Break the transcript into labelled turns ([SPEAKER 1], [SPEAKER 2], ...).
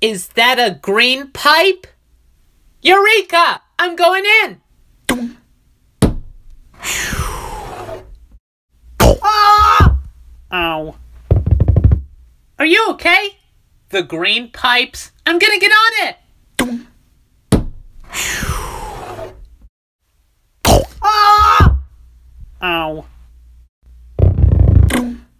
[SPEAKER 1] Is that a green pipe? Eureka! I'm going in! Ah! Ow. Are you okay? The green pipes. I'm gonna get on it! Ah! Ow.